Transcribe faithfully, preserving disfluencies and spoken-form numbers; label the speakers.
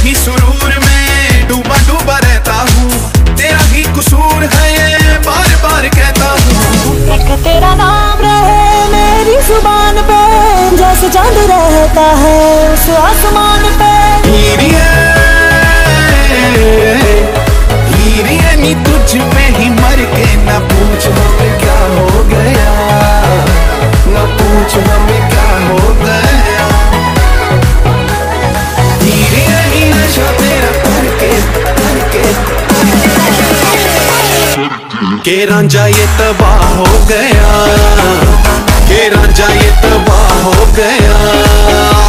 Speaker 1: ही सुरूर में डूबा डूबा रहता हूँ, तेरा ही कसूर है ये बार बार कहता हूँ।
Speaker 2: एक तेरा नाम रहे मेरी जुबान पे, जैसे चांद रहता है उस आसमान पे।
Speaker 1: हीरिये हीरिये नी तुझ पे ही मर के ना पूछ हमें क्या हो गया, ना पूछ हमें क्या हो गया। हीरिये नी नशा तेरा करके करके के रांझा ये तबाह हो गया, के रांझा ये तबाह हो गया।